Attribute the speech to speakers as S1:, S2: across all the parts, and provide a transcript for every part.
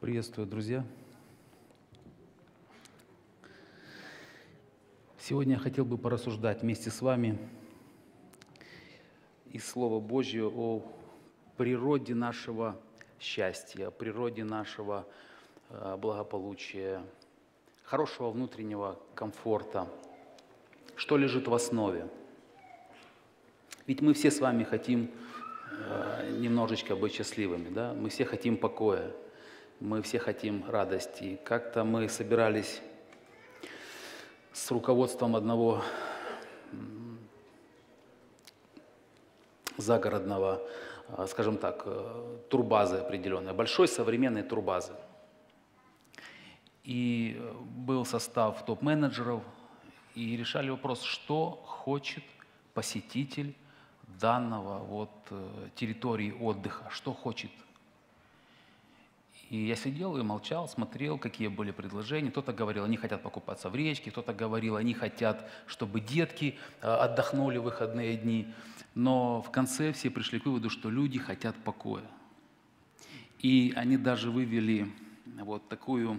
S1: Приветствую, друзья! Сегодня я хотел бы порассуждать вместе с вами из Слова Божьего о природе нашего счастья, о природе нашего благополучия, хорошего внутреннего комфорта. Что лежит в основе? Ведь мы все с вами хотим немножечко быть счастливыми, да? Мы все хотим покоя, мы все хотим радости. Как-то мы собирались с руководством одного загородного, скажем так, турбазы определенной, большой современной турбазы. И был состав топ-менеджеров, и решали вопрос, что хочет посетитель данного территории отдыха, что хочет. И я сидел и молчал, смотрел, какие были предложения. Кто-то говорил, они хотят покупаться в речке, кто-то говорил, они хотят, чтобы детки отдохнули в выходные дни. Но в конце все пришли к выводу, что люди хотят покоя. И они даже вывели вот такую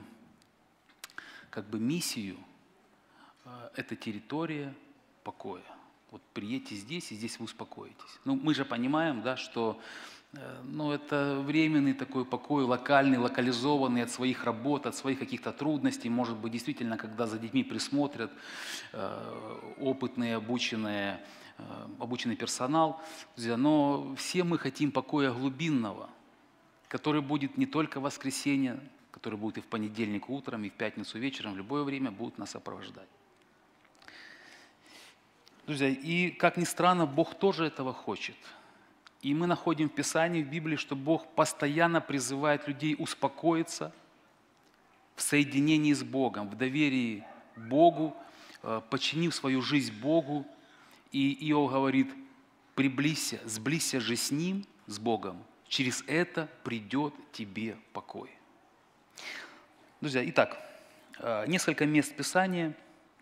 S1: миссию: это территория покоя. Вот приедьте здесь, и здесь вы успокоитесь. Мы же понимаем, да, что это временный такой покой, локальный, локализованный от своих работ, от своих каких-то трудностей. Может быть, действительно, когда за детьми присмотрят опытный, обученный персонал. Но все мы хотим покоя глубинного, который будет не только в воскресенье, который будет и в понедельник утром, и в пятницу вечером, в любое время будет нас сопровождать. Друзья, и как ни странно, Бог тоже этого хочет. И мы находим в Писании, в Библии, что Бог постоянно призывает людей успокоиться в соединении с Богом, в доверии Богу, подчинив свою жизнь Богу. И Иов говорит: приблизься, сблизься же с Ним, с Богом, через это придет тебе покой. Друзья, итак, несколько мест Писания.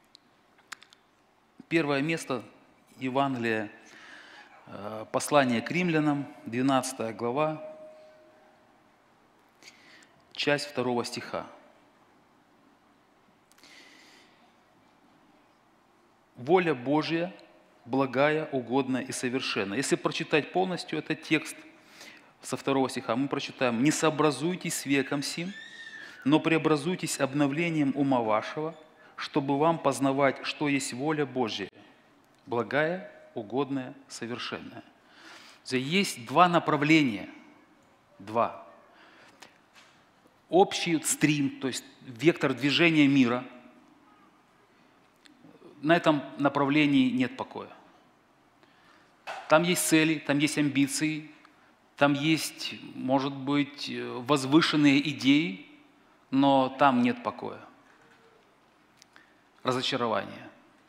S1: Первое место – Евангелие, послание к римлянам, 12 глава, часть 2 стиха. «Воля Божья благая, угодная и совершенная». Если прочитать полностью этот текст со 2 стиха, мы прочитаем: «Не сообразуйтесь с веком сим, но преобразуйтесь обновлением ума вашего, чтобы вам познавать, что есть воля Божья, благая, угодная, совершенная». Есть два направления, два. Общий стрим, то есть вектор движения мира. На этом направлении нет покоя. Там есть цели, там есть амбиции, там есть, может быть, возвышенные идеи, но там нет покоя. Разочарование.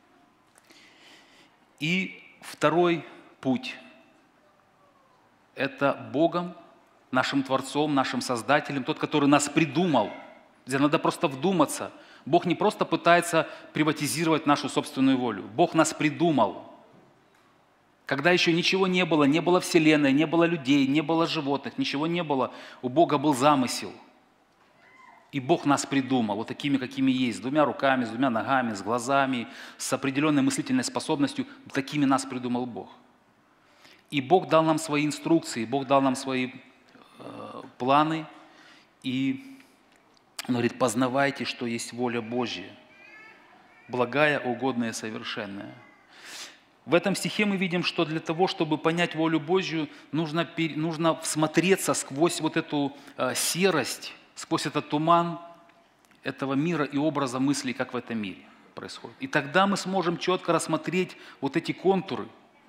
S1: И второй путь – это Богом, нашим Творцом, нашим Создателем, тот, который нас придумал. Где надо просто вдуматься. Бог не просто пытается приватизировать нашу собственную волю. Бог нас придумал. Когда еще ничего не было вселенной, не было людей, не было животных, ничего не было, у Бога был замысел. И Бог нас придумал вот такими, какими есть, с двумя руками, с двумя ногами, с глазами, с определенной мыслительной способностью. Такими нас придумал Бог. И Бог дал нам свои инструкции, Бог дал нам свои планы. И Он говорит: познавайте, что есть воля Божья, благая, угодная, совершенная. В этом стихе мы видим, что для того, чтобы понять волю Божью, нужно всмотреться сквозь вот эту серость, сквозь этот туман этого мира и образа мыслей, как в этом мире происходит. И тогда мы сможем четко рассмотреть вот эти контуры,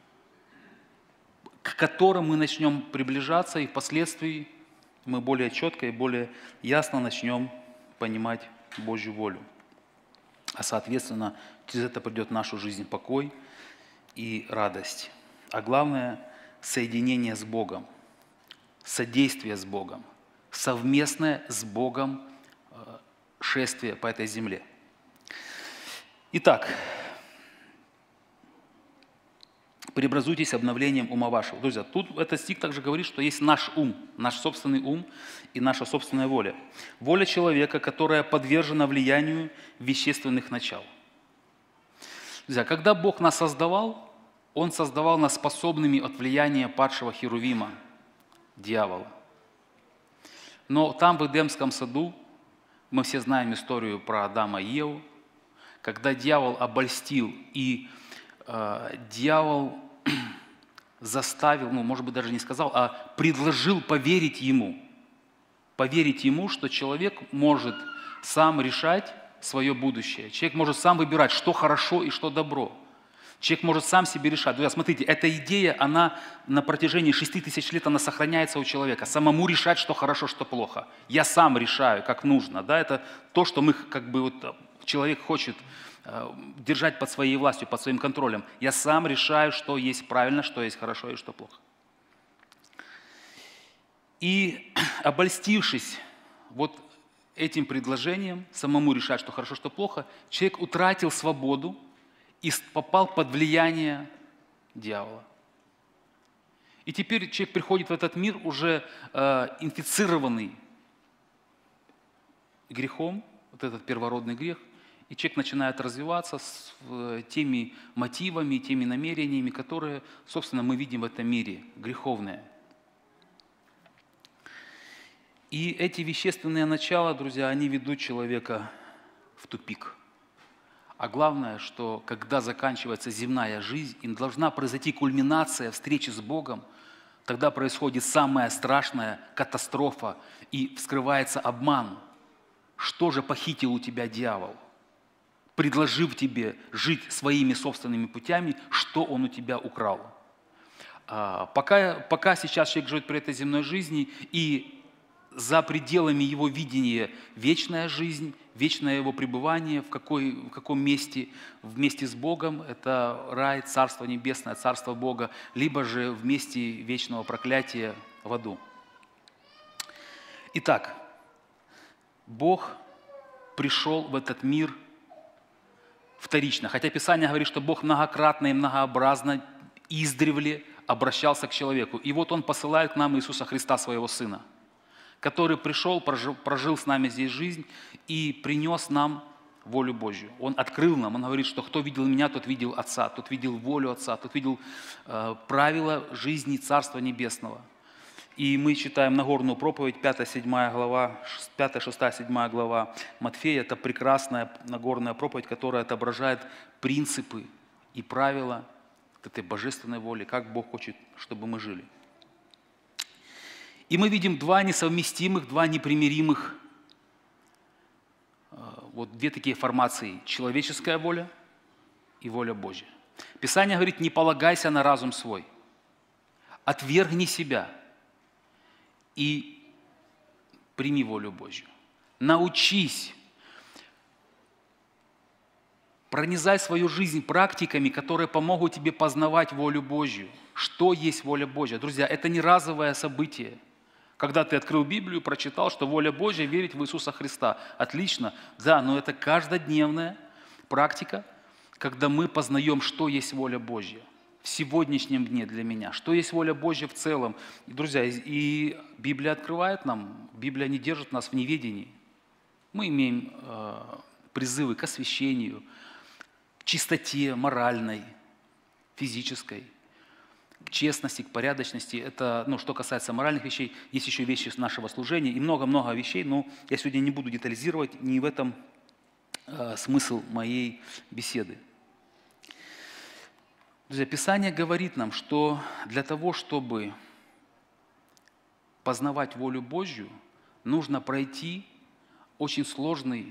S1: к которым мы начнем приближаться, и впоследствии мы более четко и более ясно начнем понимать Божью волю. А соответственно, через это придет в нашу жизнь покой и радость. А главное – соединение с Богом, содействие с Богом, совместное с Богом шествие по этой земле. Итак, преобразуйтесь обновлением ума вашего. Друзья, тут этот стих также говорит, что есть наш ум, наш собственный ум и наша собственная воля. Воля человека, которая подвержена влиянию вещественных начал. Друзья, когда Бог нас создавал, Он создавал нас способными от влияния падшего Херувима, дьявола. Но там, в Эдемском саду, мы все знаем историю про Адама и Еву, когда дьявол обольстил, и дьявол заставил, может быть, даже не сказал, а предложил поверить ему, что человек может сам решать свое будущее. Человек может сам выбирать, что хорошо и что добро. Человек может сам себе решать. Друзья, смотрите, эта идея, она на протяжении 6000 лет, она сохраняется у человека. Самому решать, что хорошо, что плохо. Я сам решаю, как нужно. Да? Это то, что мы, человек хочет держать под своей властью, под своим контролем. Я сам решаю, что есть правильно, что есть хорошо и что плохо. И обольстившись этим предложением, самому решать, что хорошо, что плохо, человек утратил свободу и попал под влияние дьявола. И теперь человек приходит в этот мир уже инфицированный грехом, этот первородный грех, и человек начинает развиваться с теми мотивами, теми намерениями, которые, собственно, мы видим в этом мире, греховные. И эти вещественные начала, друзья, они ведут человека в тупик. А главное, что когда заканчивается земная жизнь, и должна произойти кульминация встречи с Богом, тогда происходит самая страшная катастрофа, и вскрывается обман. Что же похитил у тебя дьявол? Предложив тебе жить своими собственными путями, что он у тебя украл. Пока сейчас человек живет при этой земной жизни, и за пределами его видения вечная жизнь, вечное его пребывание, в каком месте, вместе с Богом, это рай, Царство Небесное, Царство Бога, либо же в месте вечного проклятия в аду. Итак, Бог пришел в этот мир вторично. Хотя Писание говорит, что Бог многократно и многообразно издревле обращался к человеку. И вот Он посылает к нам Иисуса Христа, Своего Сына, который пришел, прожил с нами здесь жизнь и принес нам волю Божью. Он открыл нам, Он говорит, что кто видел Меня, тот видел Отца, тот видел волю Отца, тот видел правила жизни Царства Небесного. И мы читаем Нагорную проповедь, 5-6 глава Матфея. Это прекрасная Нагорная проповедь, которая отображает принципы и правила этой божественной воли, как Бог хочет, чтобы мы жили. И мы видим два несовместимых, два непримиримых, две такие формации: человеческая воля и воля Божья. Писание говорит: не полагайся на разум свой, отвергни себя и прими волю Божью. Научись, пронизай свою жизнь практиками, которые помогут тебе познавать волю Божью. Что есть воля Божья? Друзья, это не разовое событие. Когда ты открыл Библию, прочитал, что воля Божья – верить в Иисуса Христа. Отлично. Да, но это каждодневная практика, когда мы познаем, что есть воля Божья в сегодняшнем дне для меня, что есть воля Божья в целом. И, друзья, и Библия открывает нам, Библия не держит нас в неведении. Мы имеем призывы к освящению, к чистоте моральной, физической, к честности, к порядочности. Это, что касается моральных вещей. Есть еще вещи нашего служения и много-много вещей, но я сегодня не буду детализировать, не в этом смысл моей беседы. Друзья, Писание говорит нам, что для того, чтобы познавать волю Божью, нужно пройти очень сложный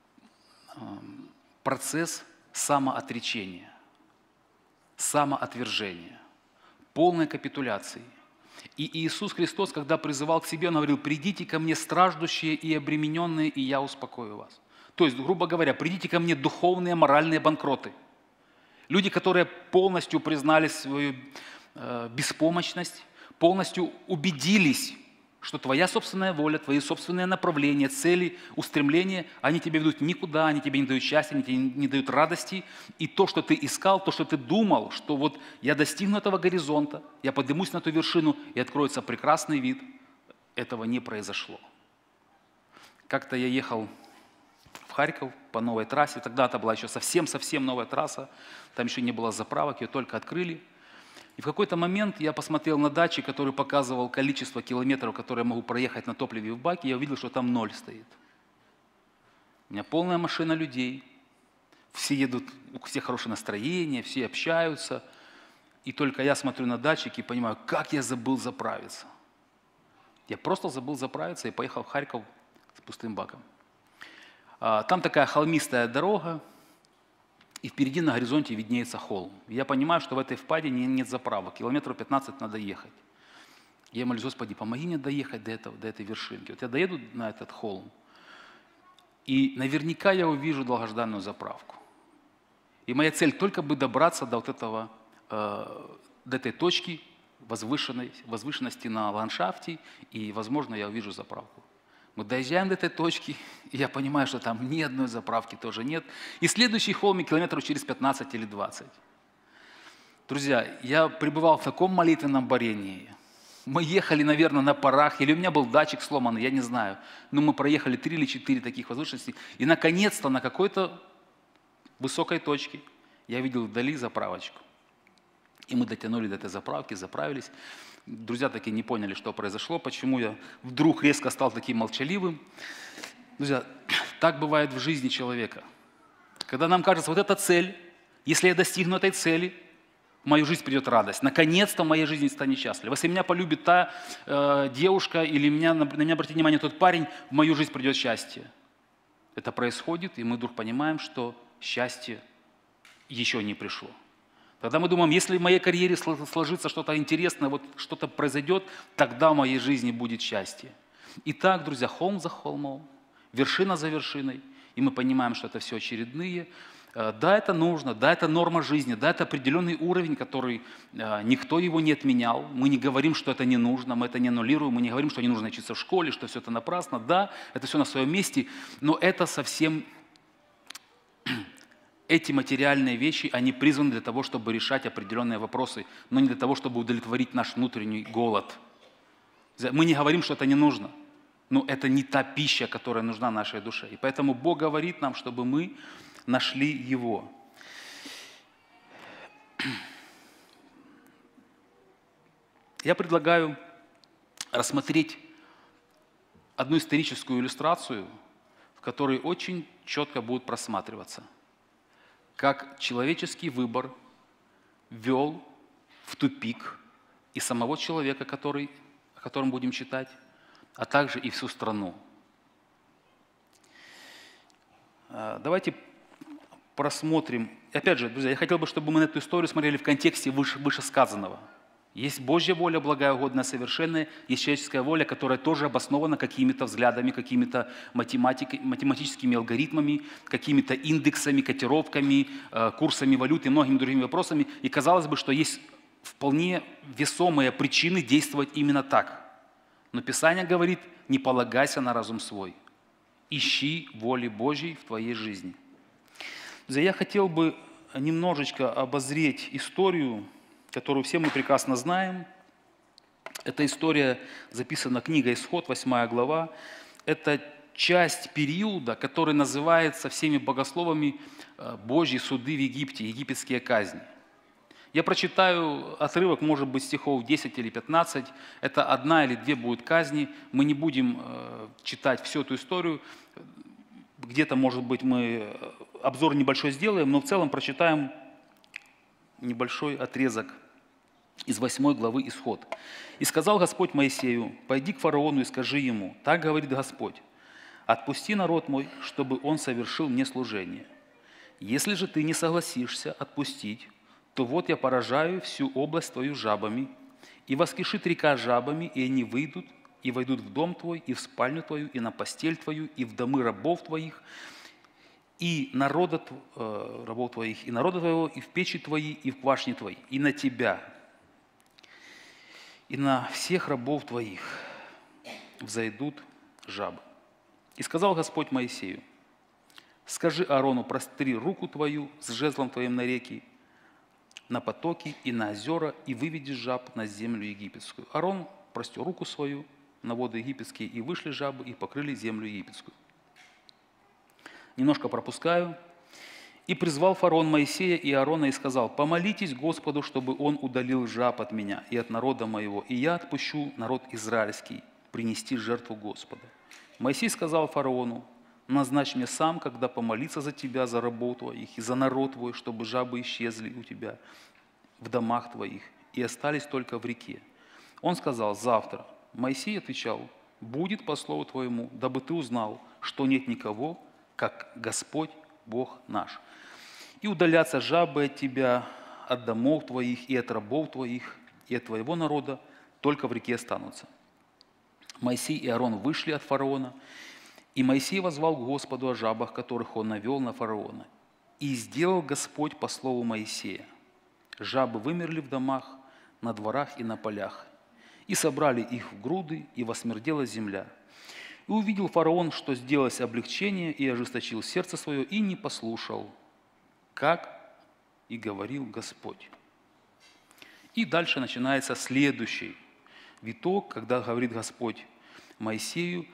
S1: процесс самоотречения, самоотвержения, полной капитуляции. И Иисус Христос, когда призывал к себе, Он говорил: «Придите ко мне, страждущие и обремененные, и я успокою вас». То есть, грубо говоря, придите ко мне духовные, моральные банкроты. Люди, которые полностью признали свою беспомощность, полностью убедились, что твоя собственная воля, твои собственные направления, цели, устремления, они тебя ведут никуда, они тебе не дают счастья, они тебе не дают радости. И то, что ты искал, то, что ты думал, что вот я достигну этого горизонта, я поднимусь на эту вершину, и откроется прекрасный вид, этого не произошло. Как-то я ехал в Харьков по новой трассе, тогда это была еще совсем-совсем новая трасса, там еще не было заправок, ее только открыли. И в какой-то момент я посмотрел на датчик, который показывал количество километров, которые я могу проехать на топливе в баке, и я увидел, что там 0 стоит. У меня полная машина людей, все едут, у всех хорошее настроение, все общаются, и только я смотрю на датчик и понимаю, как я забыл заправиться. Я просто забыл заправиться и поехал в Харьков с пустым баком. Там такая холмистая дорога, и впереди на горизонте виднеется холм. Я понимаю, что в этой впадине нет заправок, километров 15 надо ехать. Я молюсь: Господи, помоги мне доехать до этой вершинки. Вот я доеду на этот холм, и наверняка я увижу долгожданную заправку. И моя цель только бы добраться до до этой точки возвышенности на ландшафте, и, возможно, я увижу заправку. Мы доезжаем до этой точки, и я понимаю, что там ни одной заправки тоже нет. И следующий холмик километров через 15 или 20. Друзья, я пребывал в таком молитвенном борении. Мы ехали, наверное, на парах, или у меня был датчик сломанный, я не знаю. Но мы проехали 3 или 4 таких возвышенности. И, наконец-то, на какой-то высокой точке я видел вдали заправочку. И мы дотянули до этой заправки, заправились. Друзья таки не поняли, что произошло, почему я вдруг резко стал таким молчаливым. Друзья, так бывает в жизни человека. Когда нам кажется, вот эта цель, если я достигну этой цели, в мою жизнь придет радость. Наконец-то в моей жизни станет счастлив. Если меня полюбит та девушка, или на меня обратит внимание тот парень, в мою жизнь придет счастье. Это происходит, и мы вдруг понимаем, что счастье еще не пришло. Тогда мы думаем, если в моей карьере сложится что-то интересное, вот что-то произойдет, тогда в моей жизни будет счастье. Итак, друзья, холм за холмом, вершина за вершиной, и мы понимаем, что это все очередные. Да, это нужно, да, это норма жизни, да, это определенный уровень, который никто его не отменял. Мы не говорим, что это не нужно, мы это не аннулируем, мы не говорим, что не нужно учиться в школе, что все это напрасно. Да, это все на своем месте, но это совсем... Эти материальные вещи, они призваны для того, чтобы решать определенные вопросы, но не для того, чтобы удовлетворить наш внутренний голод. Мы не говорим, что это не нужно, но это не та пища, которая нужна нашей душе. И поэтому Бог говорит нам, чтобы мы нашли Его. Я предлагаю рассмотреть одну историческую иллюстрацию, в которой очень четко будет просматриваться, как человеческий выбор вел в тупик и самого человека, о котором будем читать, а также и всю страну. Давайте просмотрим. Опять же, друзья, я хотел бы, чтобы мы на эту историю смотрели в контексте вышесказанного. Есть Божья воля, благая, угодная, совершенная, есть человеческая воля, которая тоже обоснована какими-то взглядами, какими-то математическими алгоритмами, какими-то индексами, котировками, курсами валют и многими другими вопросами. И казалось бы, что есть вполне весомые причины действовать именно так. Но Писание говорит: не полагайся на разум свой, ищи воли Божьей в твоей жизни. Я хотел бы немножечко обозреть историю, которую все мы прекрасно знаем. Эта история записана книгой «Исход», 8 глава. Это часть периода, который называется всеми богословами «Божьи суды в Египте», египетские казни. Я прочитаю отрывок, может быть, стихов 10 или 15. Это 1 или 2 будут казни. Мы не будем читать всю эту историю. Где-то, может быть, мы обзор небольшой сделаем, но в целом прочитаем небольшой отрезок из 8 главы «Исход». «И сказал Господь Моисею: пойди к фараону и скажи ему: так говорит Господь, отпусти народ мой, чтобы он совершил мне служение. Если же ты не согласишься отпустить, то вот я поражаю всю область твою жабами, и воскрешит река жабами, и они выйдут, и войдут в дом твой, и в спальню твою, и на постель твою, и в домы рабов твоих, и народа твоих, и народа твоего, и в печи твои, и в квашни твои, и на тебя, и на всех рабов твоих. взойдут жабы. И сказал Господь Моисею: скажи Аарону, простри руку твою с жезлом твоим на реки, на потоки и на озера, и выведи жаб на землю египетскую. Аарон простер руку свою на воды египетские, и вышли жабы, и покрыли землю египетскую. Немножко пропускаю. И призвал фараон Моисея и Аарона и сказал: помолитесь Господу, чтобы он удалил жаб от меня и от народа моего, и я отпущу народ израильский принести жертву Господа. Моисей сказал фараону: назначь мне сам, когда помолиться за тебя, за рабов твоих и за народ твой, чтобы жабы исчезли у тебя в домах твоих и остались только в реке. Он сказал: завтра. Моисей отвечал: будет по слову твоему, дабы ты узнал, что нет никого, как Господь Бог наш. И удалятся жабы от тебя, от домов твоих, и от рабов твоих, и от твоего народа, только в реке останутся. Моисей и Аарон вышли от фараона, и Моисей воззвал к Господу о жабах, которых он навел на фараона. И сделал Господь по слову Моисея. Жабы вымерли в домах, на дворах и на полях, и собрали их в груды, и восмердела земля. И увидел фараон, что сделалось облегчение, и ожесточил сердце свое, и не послушал, как и говорил Господь. И дальше начинается следующий виток, когда говорит Господь Моисею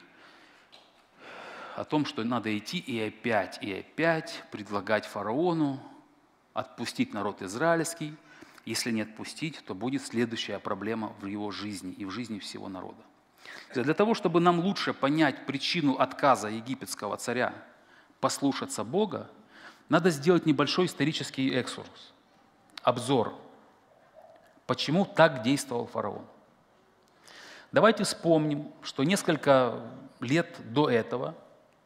S1: о том, что надо идти и опять предлагать фараону отпустить народ израильский. Если не отпустить, то будет следующая проблема в его жизни и в жизни всего народа. Для того, чтобы нам лучше понять причину отказа египетского царя послушаться Бога, надо сделать небольшой исторический экскурс, обзор, почему так действовал фараон. Давайте вспомним, что несколько лет до этого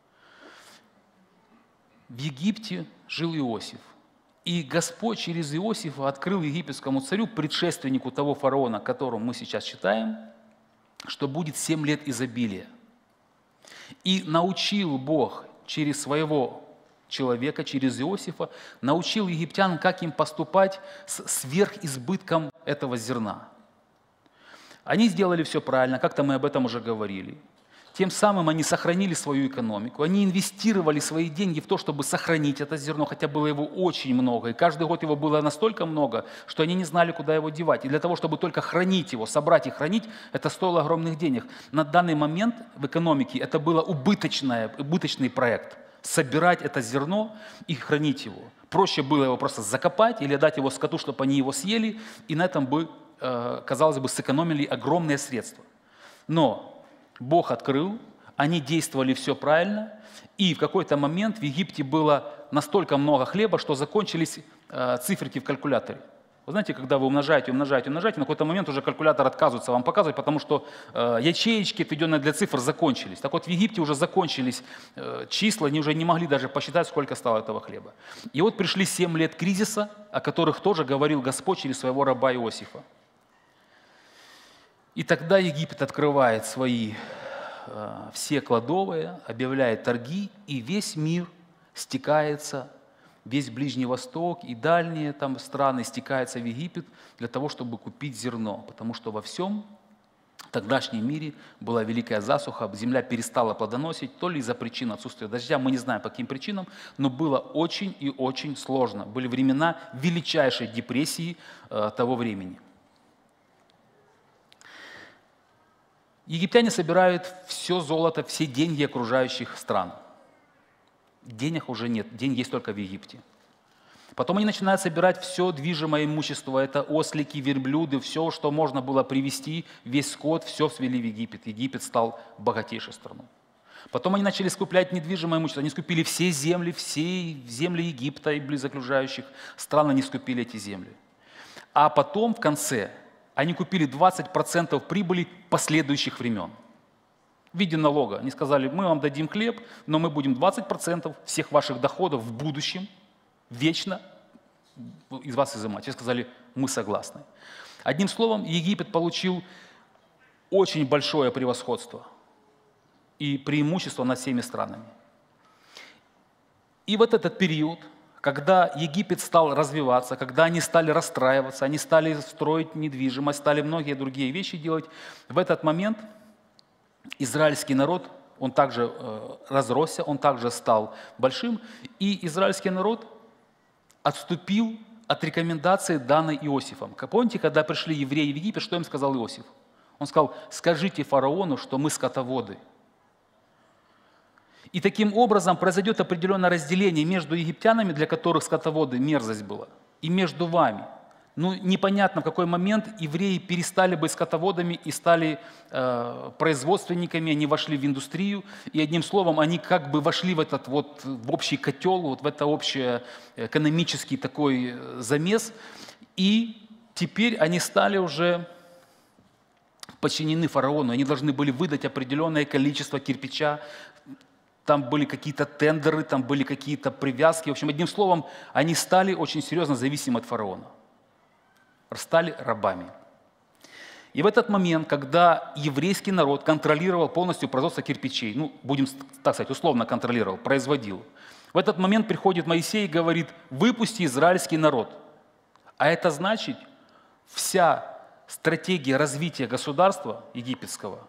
S1: в Египте жил Иосиф. И Господь через Иосифа открыл египетскому царю, предшественнику того фараона, которому мы сейчас читаем, что будет 7 лет изобилия. И научил Бог через своего человека, через Иосифа, научил египтян, как им поступать с сверхизбытком этого зерна. Они сделали все правильно, как-то мы об этом уже говорили. Тем самым они сохранили свою экономику, они инвестировали свои деньги в то, чтобы сохранить это зерно, хотя было его очень много, и каждый год его было настолько много, что они не знали, куда его девать. И для того, чтобы только хранить его, собрать и хранить, это стоило огромных денег. На данный момент в экономике это был убыточный проект – собирать это зерно и хранить его. Проще было его просто закопать или дать его скоту, чтобы они его съели, и на этом бы, казалось бы, сэкономили огромные средства. Но Бог открыл, они действовали все правильно, и в какой-то момент в Египте было настолько много хлеба, что закончились циферки в калькуляторе. Вы знаете, когда вы умножаете, на какой-то момент уже калькулятор отказывается вам показывать, потому что ячеечки, отведенные для цифр, закончились. Так вот, в Египте уже закончились числа, они уже не могли даже посчитать, сколько стало этого хлеба. И вот пришли 7 лет кризиса, о которых тоже говорил Господь через своего раба Иосифа. И тогда Египет открывает свои все кладовые, объявляет торги, и весь мир стекается, весь Ближний Восток и дальние там страны стекаются в Египет для того, чтобы купить зерно, потому что во всем тогдашнем мире была великая засуха, земля перестала плодоносить, то ли из-за причин отсутствия дождя, мы не знаем по каким причинам, но было очень и очень сложно. Были времена величайшей депрессии того времени. Египтяне собирают все золото, все деньги окружающих стран. Денег уже нет, деньги есть только в Египте. Потом они начинают собирать все движимое имущество, это ослики, верблюды, все, что можно было привезти, весь скот, все свели в Египет. Египет стал богатейшей страной. Потом они начали скуплять недвижимое имущество, они скупили все земли Египта и близокружающих стран, они скупили эти земли. А потом в конце они купили 20% прибыли последующих времен. В виде налога. Они сказали: мы вам дадим хлеб, но мы будем 20% всех ваших доходов в будущем вечно из вас изымать. Все сказали: мы согласны. Одним словом, Египет получил очень большое превосходство и преимущество над всеми странами. И вот этот период, когда Египет стал развиваться, когда они стали расстраиваться, они стали строить недвижимость, стали многие другие вещи делать, в этот момент израильский народ, он также разросся, он также стал большим, и израильский народ отступил от рекомендации, данной Иосифом. Помните, когда пришли евреи в Египет, что им сказал Иосиф? Он сказал: скажите фараону, что мы скотоводы. И таким образом произойдет определенное разделение между египтянами, для которых скотоводы мерзость была, и между вами. Ну, непонятно, в какой момент евреи перестали быть скотоводами и стали производственниками, они вошли в индустрию, и одним словом, они как бы вошли в этот вот в общий котел, вот в это общий экономический такой замес, и теперь они стали уже подчинены фараону, они должны были выдать определенное количество кирпича, там были какие-то тендеры, там были какие-то привязки, в общем, одним словом, они стали очень серьезно зависимы от фараона. Стали рабами. И в этот момент, когда еврейский народ контролировал полностью производство кирпичей, ну, будем так сказать, условно контролировал, производил, в этот момент приходит Моисей и говорит: выпусти израильский народ. А это значит, вся стратегия развития государства египетского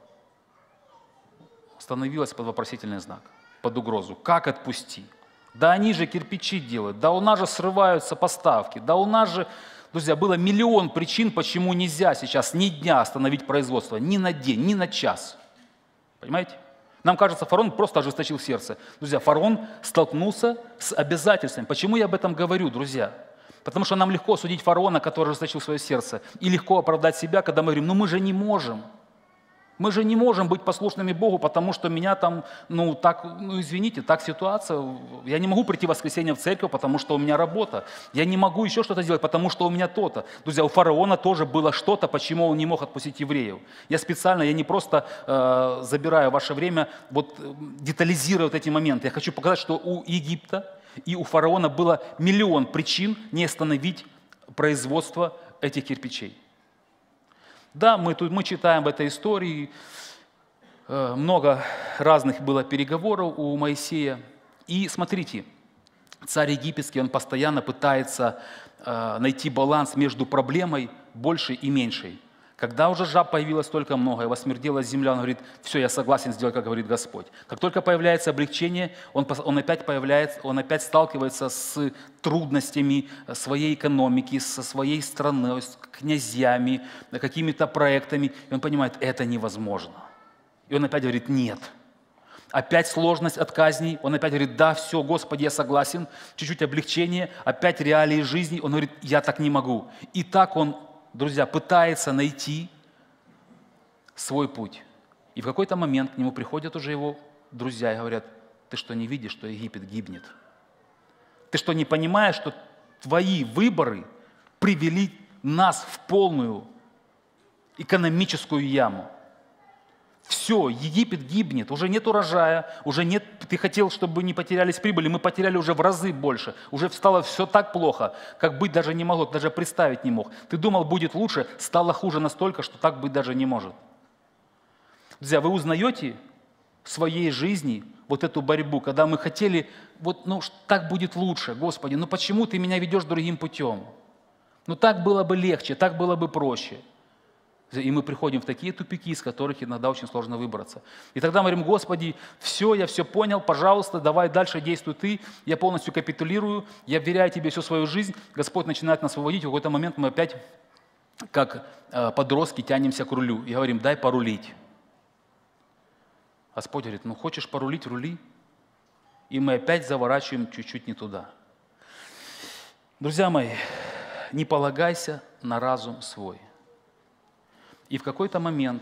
S1: становилась под вопросительный знак, под угрозу. Как отпусти? Да они же кирпичи делают, да у нас же срываются поставки, да у нас же... Друзья, было миллион причин, почему нельзя сейчас ни дня остановить производство, ни на день, ни на час. Понимаете? Нам кажется, фараон просто ожесточил сердце. Друзья, фараон столкнулся с обязательствами. Почему я об этом говорю, друзья? Потому что нам легко судить фараона, который ожесточил свое сердце, и легко оправдать себя, когда мы говорим: ну мы же не можем. Мы же не можем быть послушными Богу, потому что меня там, извините, так ситуация. Я не могу прийти в воскресенье в церковь, потому что у меня работа. Я не могу еще что-то сделать, потому что у меня то-то. Друзья, у фараона тоже было что-то, почему он не мог отпустить евреев. Я не просто забираю ваше время, детализируя вот эти моменты. Я хочу показать, что у Египта и у фараона было миллион причин не остановить производство этих кирпичей. Да, мы читаем в этой истории, много разных было переговоров у Моисея. И смотрите, царь египетский, он постоянно пытается найти баланс между проблемой большей и меньшей. Когда уже жаб появилось столько много, и восмерделась земля, он говорит: все, я согласен сделать, как говорит Господь. Как только появляется облегчение, он опять сталкивается с трудностями своей экономики, со своей страной, с князьями, какими-то проектами. И он понимает, это невозможно. И он опять говорит: нет. Опять сложность от казней. Он опять говорит: да, все, Господи, я согласен. Чуть-чуть облегчение, опять реалии жизни. Он говорит: я так не могу. И так он, друзья, пытается найти свой путь. И в какой-то момент к нему приходят уже его друзья и говорят: ты что, не видишь, что Египет гибнет? Ты что, не понимаешь, что твои выборы привели нас в полную экономическую яму? Все, Египет гибнет, уже нет урожая, уже нет, ты хотел, чтобы не потерялись прибыли, мы потеряли уже в разы больше, уже стало все так плохо, как быть даже не могло, даже представить не мог. Ты думал, будет лучше, стало хуже настолько, что так быть даже не может. Друзья, вы узнаете в своей жизни вот эту борьбу, когда мы хотели, так будет лучше, Господи, почему ты меня ведешь другим путем? Так было бы легче, так было бы проще. И мы приходим в такие тупики, из которых иногда очень сложно выбраться. И тогда мы говорим: Господи, все, я все понял, пожалуйста, давай дальше действуй Ты, я полностью капитулирую, я вверяю Тебе всю свою жизнь. Господь начинает нас выводить, в какой-то момент мы опять, как подростки, тянемся к рулю и говорим: дай порулить. Господь говорит: хочешь порулить, рули. И мы опять заворачиваем чуть-чуть не туда. Друзья мои, не полагайся на разум свой. И в какой-то момент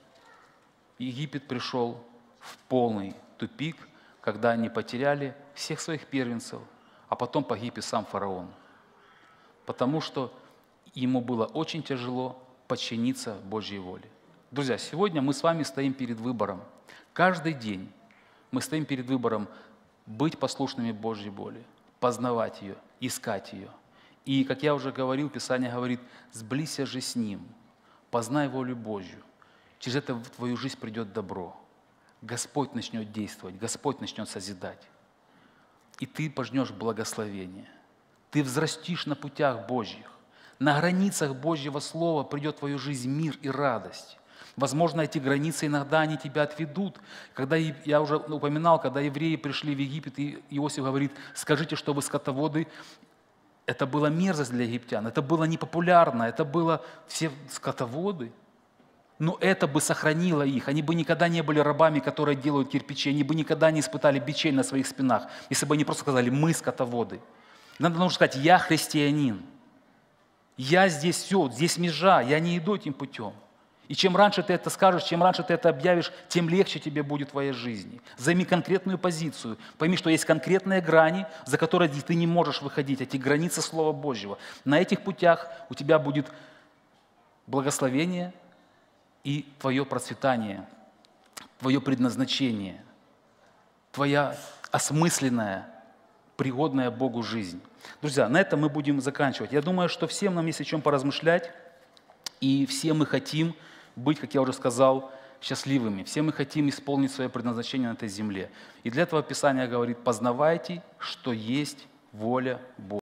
S1: Египет пришел в полный тупик, когда они потеряли всех своих первенцев, а потом погиб и сам фараон. Потому что ему было очень тяжело подчиниться Божьей воле. Друзья, сегодня мы с вами стоим перед выбором. Каждый день мы стоим перед выбором быть послушными Божьей воле, познавать ее, искать ее. И, как я уже говорил, Писание говорит: сблизься же с Ним, познай волю Божью. Через это в твою жизнь придет добро. Господь начнет действовать, Господь начнет созидать. И ты пожнешь благословение. Ты взрастишь на путях Божьих. На границах Божьего Слова придет в твою жизнь мир и радость. Возможно, эти границы иногда они тебя отведут. Когда я уже упоминал, когда евреи пришли в Египет, и Иосиф говорит: скажите, что вы скотоводы. Это была мерзость для египтян, это было непопулярно, это было все скотоводы. Но это бы сохранило их. Они бы никогда не были рабами, которые делают кирпичи. Они бы никогда не испытали бичей на своих спинах, если бы они просто сказали: мы скотоводы. Нужно сказать: я христианин. Я здесь все, здесь межа, я не иду этим путем. И чем раньше ты это скажешь, чем раньше ты это объявишь, тем легче тебе будет в твоей жизни. Займи конкретную позицию. Пойми, что есть конкретные грани, за которые ты не можешь выходить, эти границы Слова Божьего. На этих путях у тебя будет благословение и твое процветание, твое предназначение, твоя осмысленная, пригодная Богу жизнь. Друзья, на этом мы будем заканчивать. Я думаю, что всем нам есть о чем поразмышлять, и все мы хотим быть, как я уже сказал, счастливыми. Все мы хотим исполнить свое предназначение на этой земле. И для этого Писание говорит: познавайте, что есть воля Божья.